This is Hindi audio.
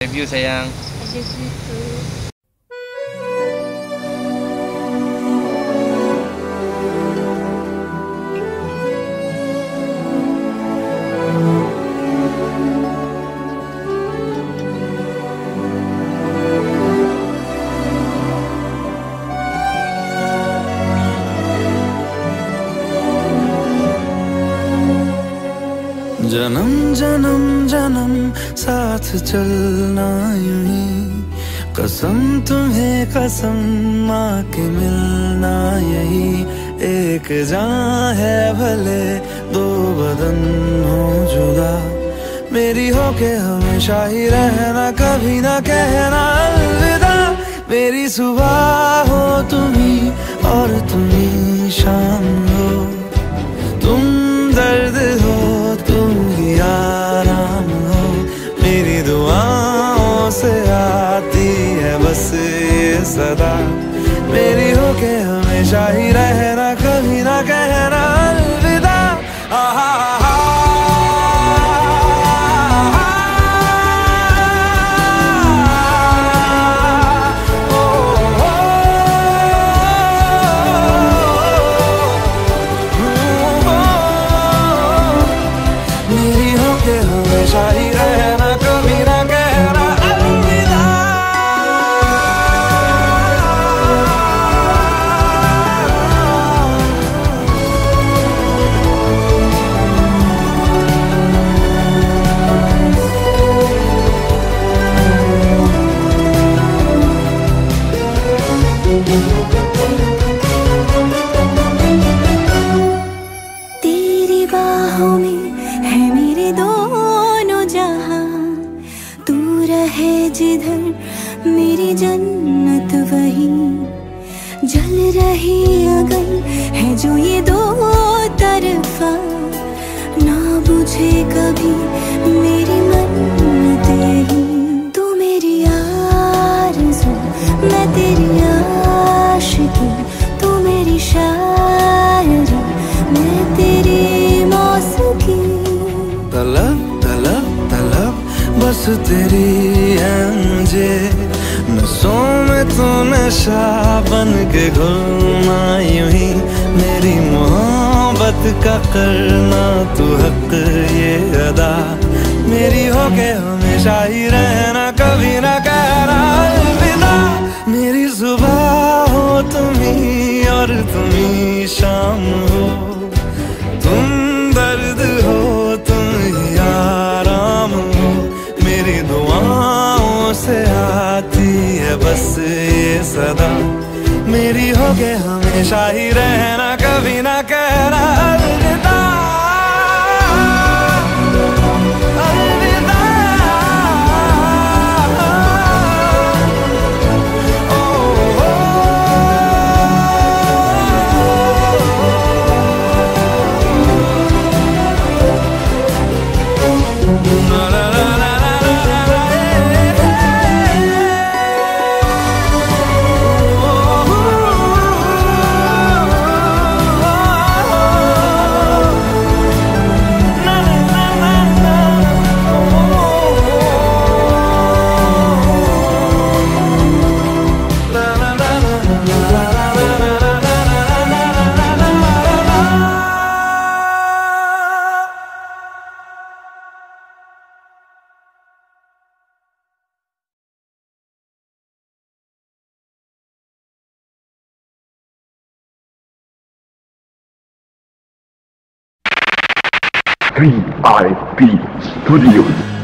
love you sayang. I love you too. जन्म जन्म जन्म साथ चलना यूं ही, कसम तुम्हें कसम माँ के मिलना यही। एक जान है भले दो बदन हो जुदा, मेरी हो के हमेशा ही रहना, कभी ना कहना अलविदा। मेरी सुबह हो तुम्ही और तुम्ही शाम हो, तुम दर्द हो तुम ही आराम हो। मेरी दुआओं से आती है बस ये सदा, मेरी हो के हमेशा ही रहना, कभी ना कहना अलविदा। हमेशा ही रहना, कभी ना कहना अलविदा। तेरी बाहों में है मेरे दोनों जहां, तू रहे जिधर मेरी जन्नत वही। जल रही अगर है जो ये दो तरफा, ना बुझे कभी मेरी मन्नत यही। तू मेरी आरज़ू मैं तेरी आशिकी, तू मेरी शायरी मैं तेरी मौसीकी। तलब तलब तलब बस तेरी है मुझे, नसों में तू नशा बन के घुलना यूं ही। मेरी मोहब्बत का करना तू हक ये अदा, मेरी हो के हमेशा ही रहना, कभी ना कहना अलविदा। मेरी सुबह हो तुम्ही और तुम्ही शाम हो, तुम दर्द हो तुम ही आराम हो। मेरी दुआओं से आती है बस ये सदा, मेरी हो के हमेशा ही रहना, कभी ना कहना अलविदा। VIP Studios.